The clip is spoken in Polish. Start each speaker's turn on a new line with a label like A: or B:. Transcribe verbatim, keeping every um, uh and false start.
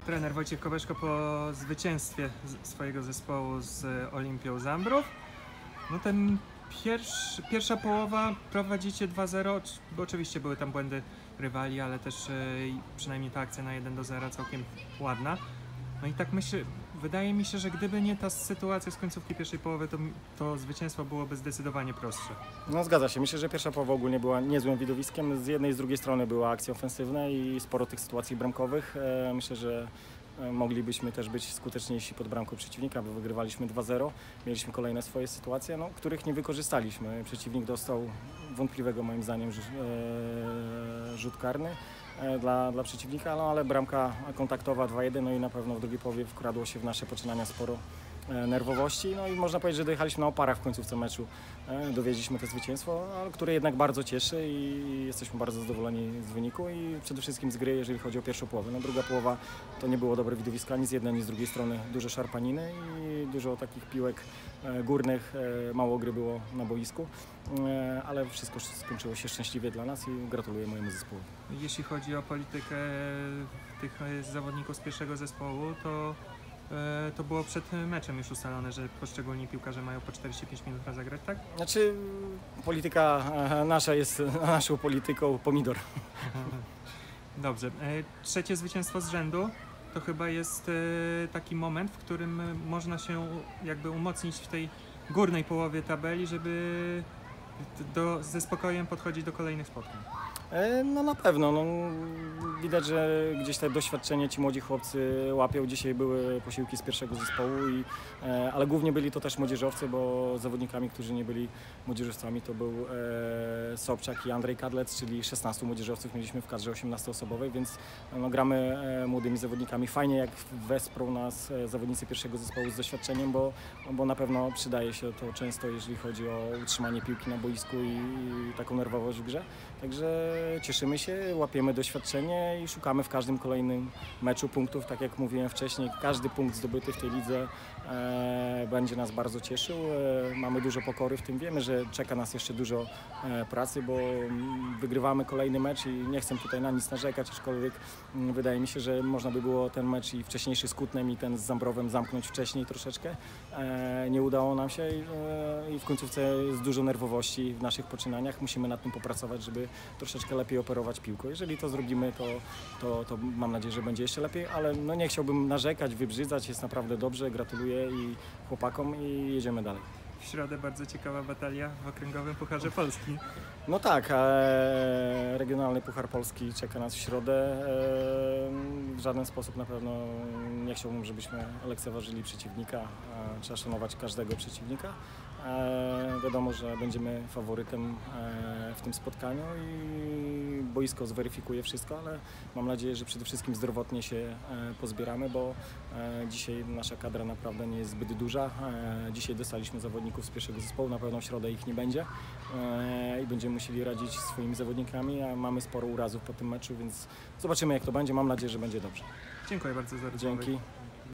A: Trener Wojciech Kobeszko po zwycięstwie swojego zespołu z Olimpią Zambrów. No ten pierwszy, pierwsza połowa prowadzicie dwa zero, bo oczywiście były tam błędy rywali, ale też przynajmniej ta akcja na jeden do zera całkiem ładna. No i tak myślę, wydaje mi się, że gdyby nie ta sytuacja z końcówki pierwszej połowy, to, to zwycięstwo byłoby zdecydowanie prostsze.
B: No zgadza się, myślę, że pierwsza połowa ogólnie była niezłym widowiskiem. Z jednej i z drugiej strony była akcja ofensywna i sporo tych sytuacji bramkowych. Myślę, że moglibyśmy też być skuteczniejsi pod bramką przeciwnika, bo wygrywaliśmy dwa zero. Mieliśmy kolejne swoje sytuacje, no, których nie wykorzystaliśmy. Przeciwnik dostał wątpliwego moim zdaniem rzut karny dla, dla przeciwnika, no, ale bramka kontaktowa dwa jeden, no i na pewno w drugiej połowie wkradło się w nasze poczynania sporo nerwowości, no i można powiedzieć, że dojechaliśmy na oparach w końcówce meczu. Dowieźliśmy to zwycięstwo, które jednak bardzo cieszy i jesteśmy bardzo zadowoleni z wyniku i przede wszystkim z gry, jeżeli chodzi o pierwszą połowę. No, druga połowa to nie było dobre widowisko ani z jednej, ani z drugiej strony. Dużo szarpaniny i dużo takich piłek górnych, mało gry było na boisku, ale wszystko skończyło się szczęśliwie dla nas i gratuluję mojemu zespołowi.
A: Jeśli chodzi o politykę tych zawodników z pierwszego zespołu, to to było przed meczem już ustalone, że poszczególni piłkarze mają po czterdzieści pięć minut rozegrać, tak?
B: Znaczy, polityka nasza jest naszą polityką pomidor.
A: Dobrze. Trzecie zwycięstwo z rzędu to chyba jest taki moment, w którym można się jakby umocnić w tej górnej połowie tabeli, żeby do, ze spokojem podchodzić do kolejnych spotkań.
B: No na pewno. No, widać, że gdzieś te doświadczenie ci młodzi chłopcy łapią. Dzisiaj były posiłki z pierwszego zespołu, i, ale głównie byli to też młodzieżowcy, bo zawodnikami, którzy nie byli młodzieżowcami, to był e, Sobczak i Andrzej Kadlec, czyli szesnastu młodzieżowców mieliśmy w kadrze osiemnastoosobowej, więc no, gramy e, młodymi zawodnikami. Fajnie, jak wesprą nas e, zawodnicy pierwszego zespołu z doświadczeniem, bo, bo na pewno przydaje się to często, jeżeli chodzi o utrzymanie piłki na boisku i, i taką nerwowość w grze. Także cieszymy się, łapiemy doświadczenie i szukamy w każdym kolejnym meczu punktów. Tak jak mówiłem wcześniej, każdy punkt zdobyty w tej lidze e, będzie nas bardzo cieszył. E, mamy dużo pokory w tym, wiemy, że czeka nas jeszcze dużo e, pracy, bo wygrywamy kolejny mecz i nie chcę tutaj na nic narzekać, aczkolwiek m, wydaje mi się, że można by było ten mecz i wcześniejszy z Kutnem i ten z Zambrowem zamknąć wcześniej troszeczkę. E, nie udało nam się i, e, i w końcówce jest dużo nerwowości w naszych poczynaniach. Musimy nad tym popracować, żeby troszeczkę lepiej operować piłką. Jeżeli to zrobimy, to, to, to mam nadzieję, że będzie jeszcze lepiej, ale no nie chciałbym narzekać, wybrzydzać, jest naprawdę dobrze, gratuluję i chłopakom i jedziemy dalej.
A: W środę bardzo ciekawa batalia w Okręgowym Pucharze Polski.
B: No tak, e, regionalny Puchar Polski czeka nas w środę. E, w żaden sposób na pewno nie chciałbym, żebyśmy lekceważyli przeciwnika. E, trzeba szanować każdego przeciwnika. E, wiadomo, że będziemy faworytem e, w tym spotkaniu i boisko zweryfikuje wszystko, ale mam nadzieję, że przede wszystkim zdrowotnie się e, pozbieramy, bo e, dzisiaj nasza kadra naprawdę nie jest zbyt duża. E, dzisiaj dostaliśmy zawodników z pierwszego zespołu, na pewno w środę ich nie będzie e, i będziemy musieli radzić swoimi zawodnikami, a mamy sporo urazów po tym meczu, więc zobaczymy, jak to będzie. Mam nadzieję, że będzie dobrze.
A: Dziękuję bardzo za rozmowę.
B: Dzięki.